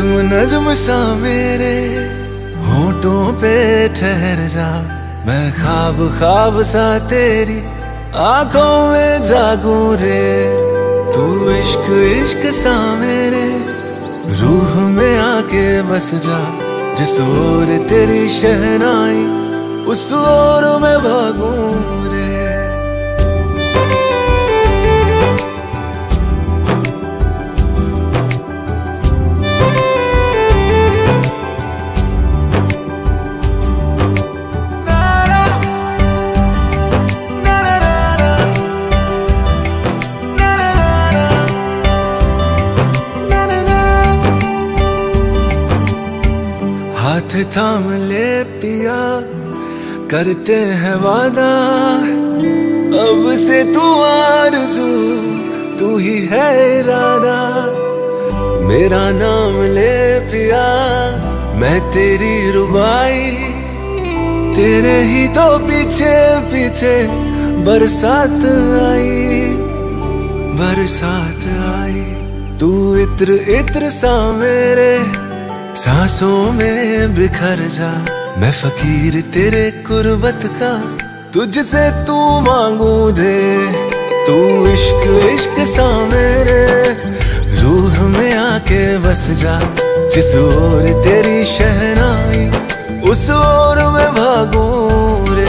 नज्म नज्म सा मेरे होठों पे ठहर जा, मैं ख्वाब ख्वाब सा तेरी आंखों में जागूं रे। तू इश्क इश्क सा मेरे रूह में आके बस जा, जिस ओर तेरी शहनाई उस ओर मैं भागूं रे। हाथ थाम ले पिया, करते हैं वादा, अब से तू आरज़ू तू ही है इरादा। मेरा नाम ले पिया, मैं तेरी रुबाई, तेरे ही तो पीछे पीछे बरसात आई, बरसात आई। तू इत्र इत्र सा मेरे सांसों में बिखर जा, मैं फकीर तेरे कुर्बत का, तुझसे तू मांगू दे। तू इश्क इश्क सा मेरे रूह में आके बस जा, जिस ओर तेरी शहनाई उस ओर मैं भागूं रे।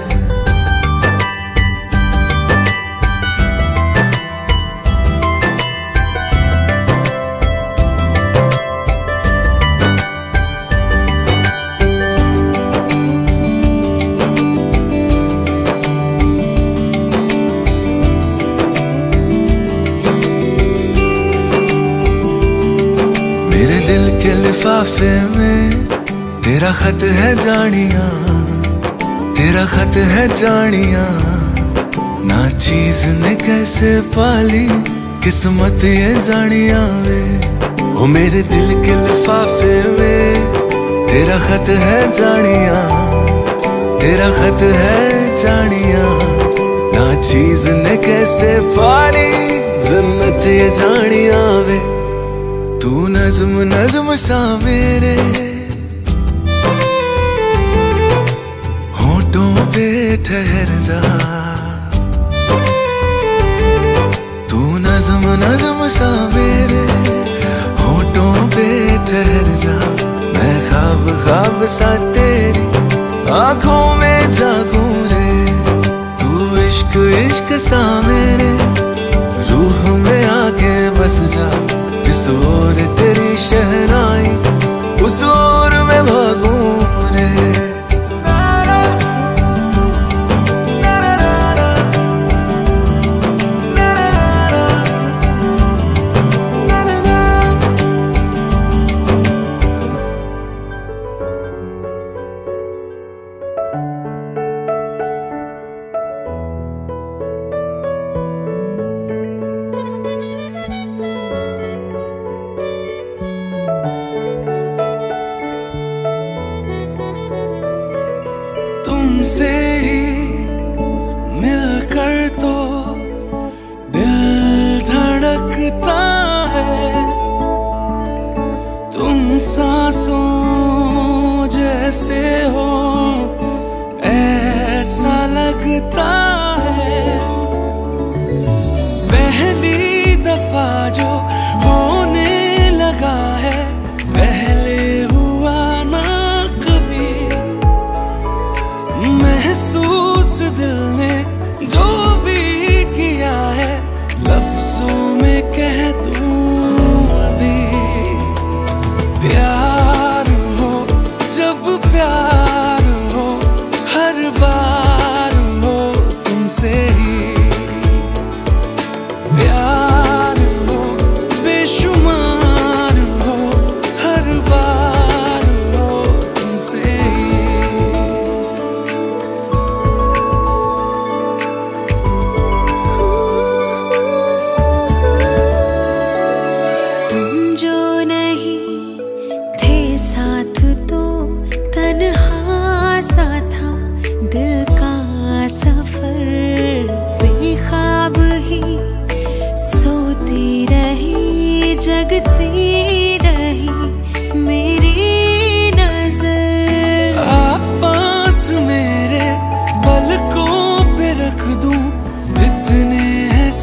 मेरे दिल के लिफाफे में तेरा खत है जानिया, तेरा खत है जानिया। ना चीज ने कैसे पाली किस्मत ये जानिया वे। ओ मेरे दिल के लिफाफे में तेरा खत है जानिया, तेरा खत है जानिया। ना चीज ने कैसे पाली जन्नत ये जानिया वे। तू नज्म नज्म सा मेरे होठों पे ठहर जा, तू नज्म नज्म सा मेरे होठों पे ठहर जा। मैं ख्वाब ख्वाब सा तेरी आंखों में जागूं रे। तू इश्क इश्क सा मेरे रूह में आके बस जा, जिस ओर तेरी शहनाई उस ओर मैं भागूं रे। तुमसे ही मिलकर तो दिल धड़कता है, तुम सांसों जैसे हो ऐसा लगता है। पहली दफा जो होने लगा है, पहले हुआ ना कभी। महसूस दिल ने जो भी किया है, लफ्जों में कह दूं अभी। प्यार हो जब प्यार हो, हर बार हो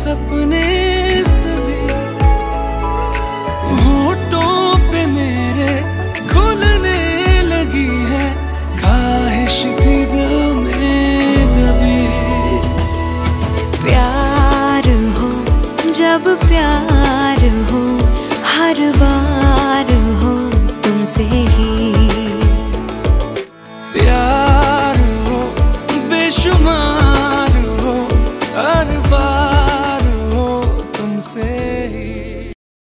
सपने सभी होठों पे मेरे खुलने लगी है, ख्वाहिश थी दिल में दबी। प्यार हो जब प्यार हो, हर बार हो तुमसे ही। प्यार हो बेशुमार हो, हर बार हो तुमसे।